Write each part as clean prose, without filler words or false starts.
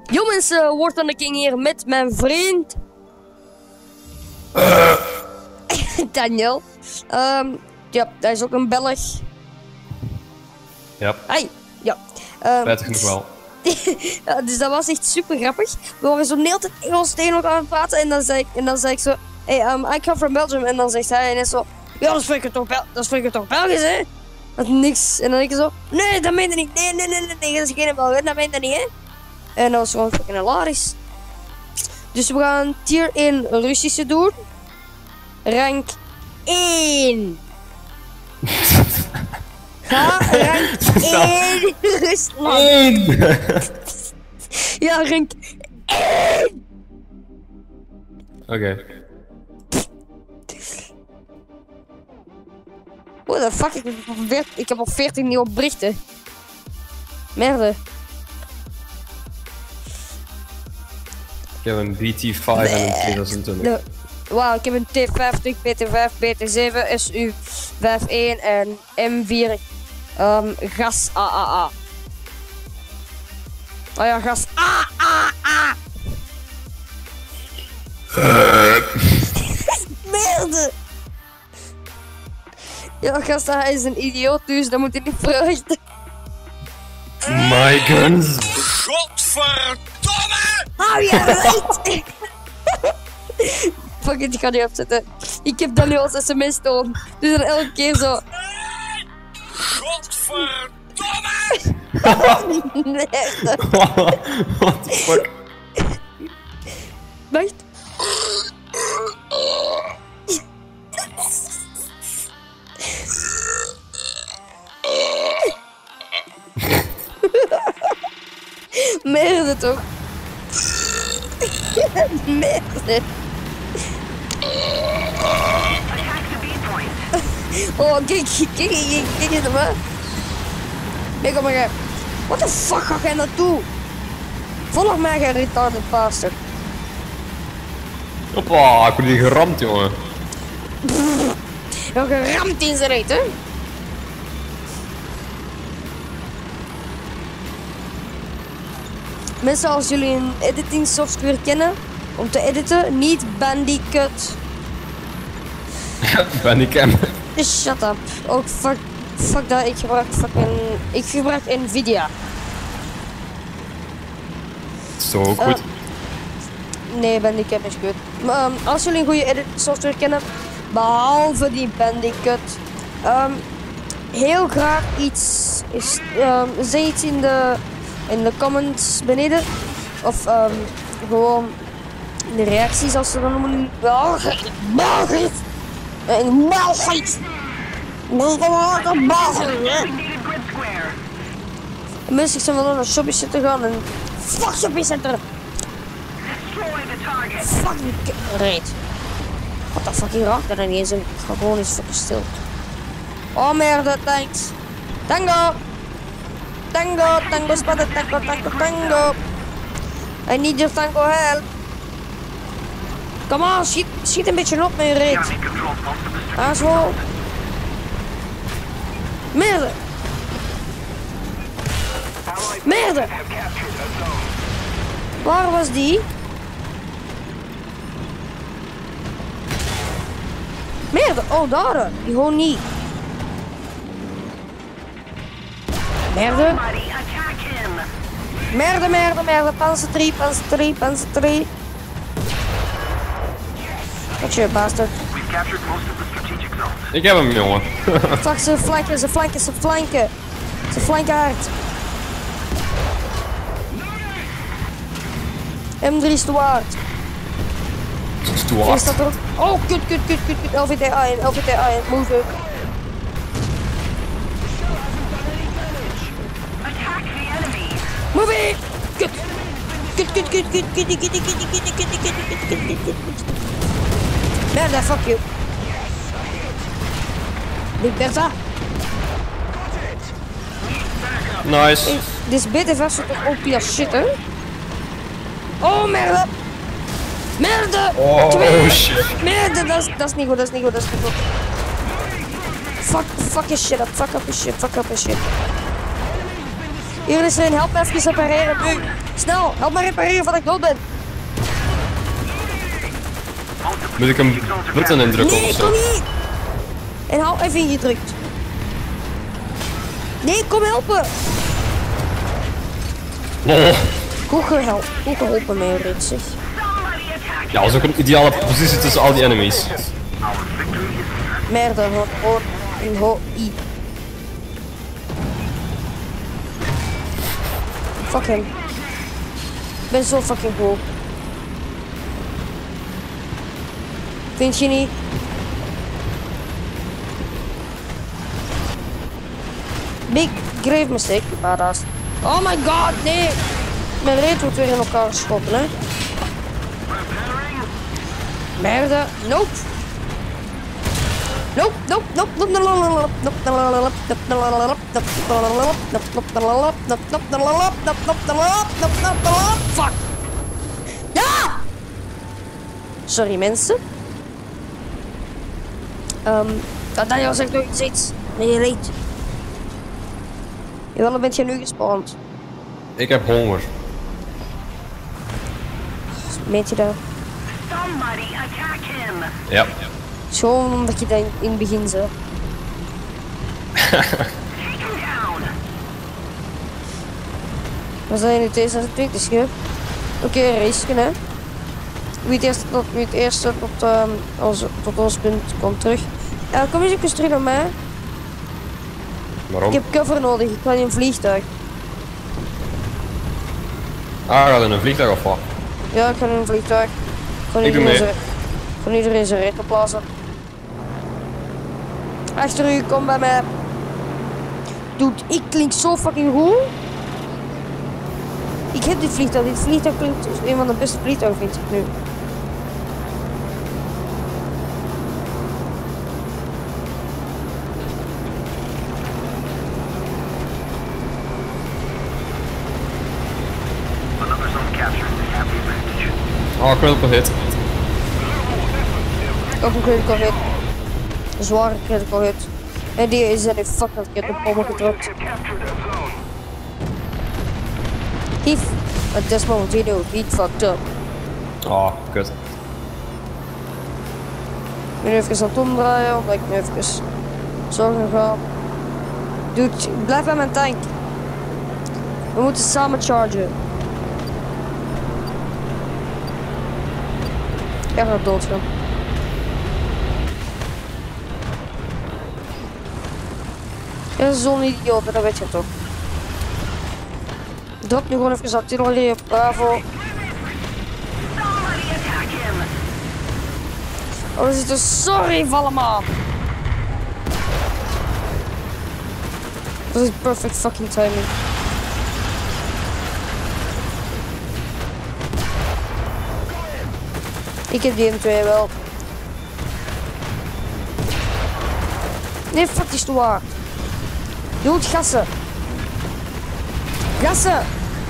Yo mensen, Word on the King hier met mijn vriend Daniel. Ja, hij is ook een Belg. Ja. Hi. Ja. Spijtig genoeg wel. Ja, dus dat was echt super grappig. We waren zo de hele tijd Engels tegen elkaar aan het praten en dan zei ik zo, hey, I come from Belgium. En dan zegt hij net zo, ja, dat spreek je toch Belgisch, hè? Dat is niks. En dan denk ik zo, nee, dat meen je niet. Nee, dat is geen Belg, dat meen je niet, hè? En dat was gewoon fucking hilarisch. Dus we gaan tier 1 Russische doen. Rank 1. Ga rank 1 Rusland. 1! Ja, rank 1. Oké. What the fuck, ik heb al 14 nieuwe berichten. Merde. Ik heb een BT5 en een 2020. Wauw, ik heb een T50, BT5, BT7, SU51 en M4 gas AAA. Oh ja, gas AAA. Merde. Ja, gast, hij is een idioot, dus dat moet je niet verwachten. My guns! Godverdomme! Hou je uit! Fuck it, ik ga die opzetten. Ik heb dan nu als sms toon. Dus dan elke keer zo. Godverdomme! Nee, What the fuck? wacht. Merde toch? Merde. Oh, kijk eens naar me. Nee, kom maar. What the fuck ga jij naartoe? Volg mij, jij retarded bastard. Hoppa, ik word hier geramd, jongen. Ja, geramd in zijn reet, hè? Mensen, als jullie een editing software kennen om te editen, niet Bandicut. Bandicam. Shut up. Ook fuck dat, ik gebruik Nvidia. Zo ook goed. Nee, Bandicam is goed. Maar als jullie een goede editing software kennen, behalve die Bandicut, heel graag iets, zeg iets in de comments beneden. Of gewoon in de reacties als ze dan noemen. Belgisch! En Belgisch! Mensen, ik zijn wel naar een shoppingcenter gaan en fuck shoppingcenter! Fucking reet. Wat de fuck, hier raakt dat niet eens. Ik ga gewoon eens fucking stil. Oh merde, thanks. Tango! Tango, spotted, tango. I need your tango help. Kom on, schiet een beetje op met je reet. Asshole. Merde. Waar was die? Merde, oh daar. Die gewoon niet. Merde. Panzer 3. Wat je bastard. Ik heb hem, jongen. Fuck, ze flanken hard. M3 is te waard. Het is te Is hard. dat er? Oh, kut. LVTA in, move up. Move it! Kut! Bertha, fuck you. Big Bertha. Nice. Dit is beter vast toch OP als shit, hè? Oh, merde! Oh shit. Merde, dat is niet goed, Fuck your shit up, fuck up your shit. Hier is er een, help me even repareren nu. Snel, help me repareren voordat ik dood ben. Moet ik een button indrukken Nee, of kom zo? niet. En hou even ingedrukt. Nee, kom helpen. Oh. Goed geholpen mee, Ritsig. Ja, dat is ook een ideale positie tussen al die enemies. Merde, I. Fuck hem. Ik ben zo fucking goed. Vind je niet? Big grave mistake, badass. Oh my god, nee! Mijn reet wordt weer in elkaar geschoten, hè? Merde, nope! Nope, nope, nope, nope, fuck! Ja! Sorry mensen. Daniel zegt nog iets. Nee, je weet. Jawel, dan ben je nu gespawned. Ik heb honger. Meet je dat? Ja. Gewoon omdat je dat in het begin zei. We zijn nu deze aan het tweede scheur. Oké, race hè. Wie het eerste tot ons punt komt terug. Kom eens even terug naar mij. Waarom? Ik heb cover nodig, ik ga in een vliegtuig. Ah, gaat in een vliegtuig of wat? Ja, ik ga in een vliegtuig. Ik doe mee. Van iedereen zijn rit plaatsen. Achter u, kom bij mij. Dude, ik klink zo fucking goed. Ik heb dit vliegtuig. Dit vliegtuig klinkt als een van de beste vliegtuigen, vind ik nu. Oh, critical hit. Ook een critical hit. Een zware critical hit. En die is in een fucking keer de pommel gedrukt. At this moment, you know, he fucked up. Oh, kut. Ik ben nu even aan het omdraaien, omdat ik nu even zorgen ga. Dude, blijf bij mijn tank. We moeten samen chargen. Ik ga doodgaan. Dat is zo'n idioot, dat weet je toch. Drop nu gewoon even artillerie op Bravo. Oh, we zitten sorry van allemaal. Dat is perfect fucking timing. Ik heb die M2 wel. Nee, fuck die stoar. Doe het gassen. Gassen!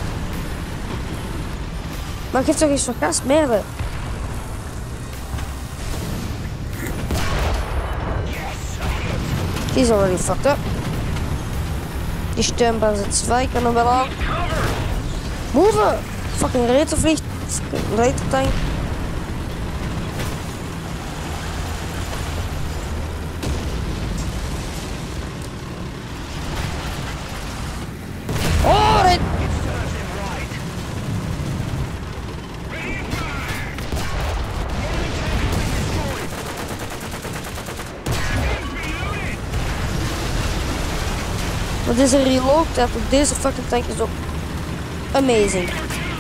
Maar geef toch eens wat gas, merde. Die is already fucked up. Die steunbaan zit 2, kan hem wel aan. Move! Fucking retenvliegt. Fucking retentank. Oh, dit! Wat is een reload tijd op deze fucking tank is ook amazing.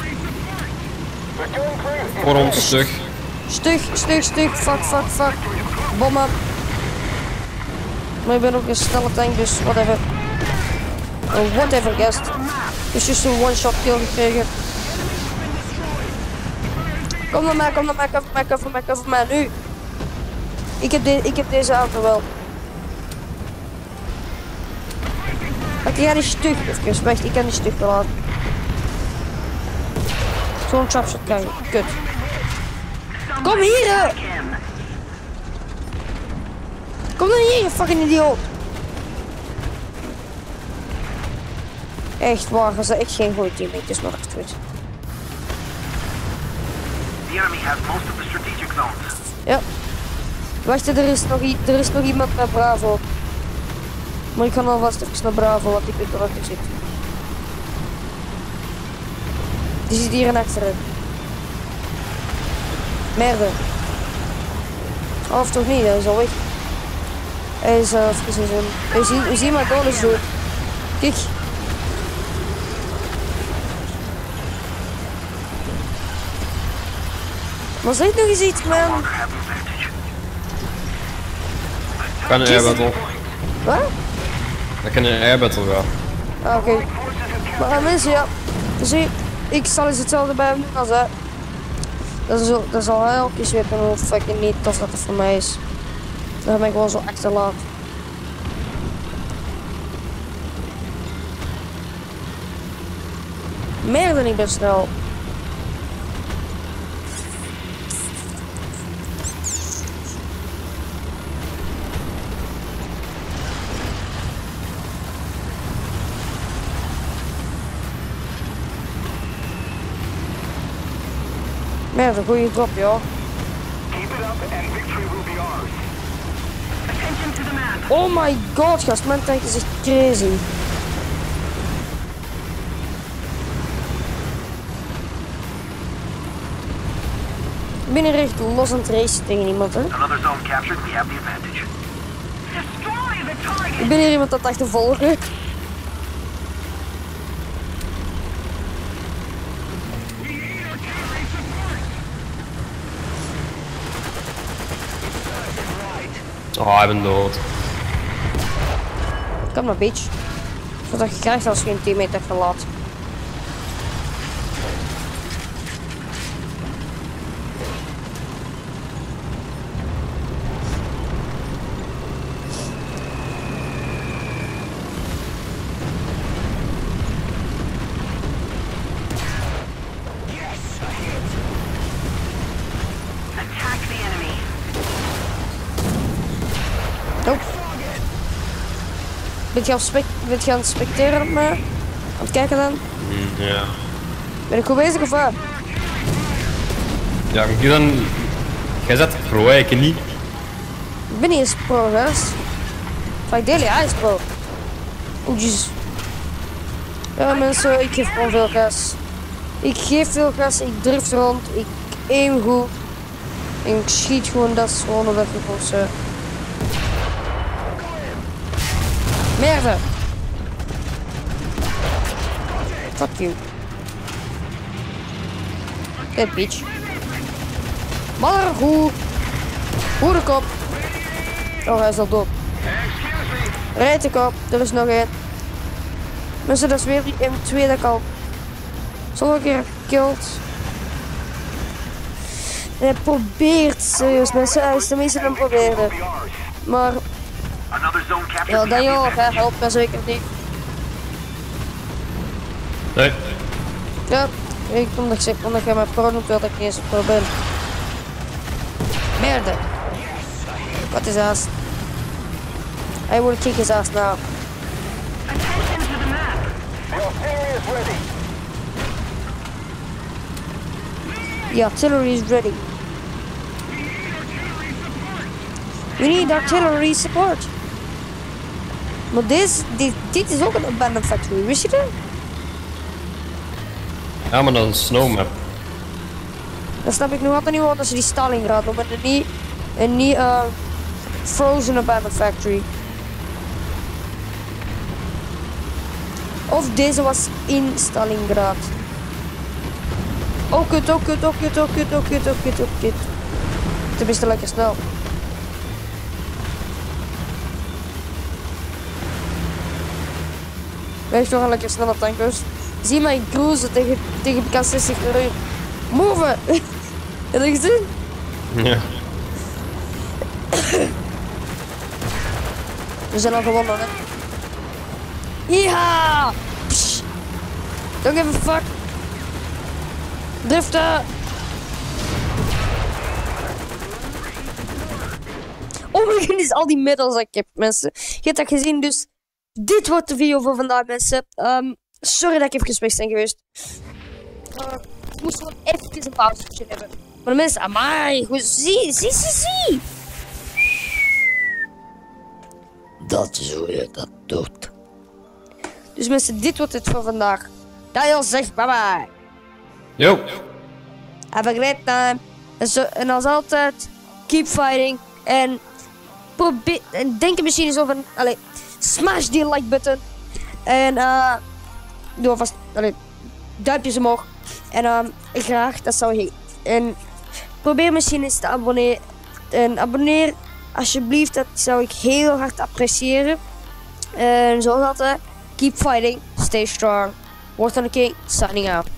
Voor ons stug. Stug, fuck. Bommen. Maar ik ben ook een snelle tank, dus whatever. Oh, whatever, guest. Dus just een one-shot kill gekregen. Kom naar mij, cover mij, nu. Ik heb deze auto wel. Ik ga die stug even weg, ik kan die stug wel aan. Zo'n chopshot krijgen, kut. Kom hier! Kom dan hier, je fucking idioot! Echt waar, dat is echt geen goede teammate, is maar echt goed. The enemy has most of the strategic zones. Ja. Wacht, er is nog iemand met Bravo. Maar ik ga alvast even naar Bravo, want ik weet waar hij zit. Die zit hier en achterin. Merde. Of toch niet, hij is al weg. Hij is we zien maar alles door. Kijk. Maar zeg nog eens iets, man. Kan een air battle. Wat? Dat kan een air battle wel. Ah, oké. Maar mensen, ja. Zie, ik zal eens hetzelfde bij hem doen als hij. Dat is al heel keer zwippen hoe fucking niet tof dat het voor mij is. Dan ben ik gewoon zo achterlaat. Meer dan ik ben snel. Merde, goeie drop, joh. Oh my god, gast, mijn tank is echt crazy. Ik ben hier echt los aan het racen tegen iemand, hè. Another zone captured, we have the advantage. Ik ben hier iemand aan het achtervolgen. Oh, ik ben dood. Kom maar, bitch. Wat je krijgt als je een teammate hebt verlaat. Bent je aan het specteren op me? Aan het kijken dan? Ja. Ben ik goed bezig of wat? Ja, ik dan... Jij zet pro, hè, ik niet. Ik ben niet eens pro, gast. Van Daily, hij is pro. Oeh, jezus. Ja, mensen, ik geef gewoon veel gas. Ik geef veel gas, ik drift rond, ik aim goed. En ik schiet gewoon, dat is gewoon een weggekozen. Merde! Fuck you. Dead bitch. Maar goed. Goede kop. Oh, hij is al dood. Rijd de kop. Er is nog één. Mensen, dat is weer die M2 dat ik al zoveel keer gekillt. Hij probeert, serieus mensen. Hij is tenminste aan het proberen. Maar... ja, Daniel, hij helpt me zeker niet. Nee. Ja, ik kom dat omdat jij mijn pro noemt, dat ik niet eens een pro ben. Merde. Wat is dat? I will kick his ass now. The artillery is ready. We need artillery support. Maar dit is ook een abandoned factory, wist je dat? Ja, maar dat is een snowmap. Dat snap ik nog altijd niet waarom ze die Stalingrad noemen en niet Frozen Abandoned Factory. Of deze was in Stalingrad. Oh kut, oh kut, oh kut, oh kut, oh kut, oh kut, oh kut. Tenminste lekker snel. Wees toch een lekker snelle tankers. Zie mij cruisen tegen elkaar 60 per uur. Move! Heb je dat gezien? Ja. We zijn al gewonnen, hè. Ja! Don't give a fuck. Driften! Oh my goodness, al die medals dat ik heb, mensen. Je hebt dat gezien, dus dit wordt de video voor vandaag, mensen. Sorry dat ik even weg ben geweest. Ik moest gewoon even een pauze hebben. Maar de mensen, amai, goed, zie. Dat is hoe je dat doet. Dus mensen, dit wordt het voor vandaag. Daniel zegt bye bye. Yo! Have a great time. En als altijd, keep fighting. En probeer, en denk er misschien eens over. Allee, smash die like button. En doe alvast, duimpjes omhoog. En graag, dat zou ik. En probeer misschien eens te abonneren. En abonneer alsjeblieft, dat zou ik heel hard appreciëren. En zoals altijd, keep fighting, stay strong. Word on the King, signing out.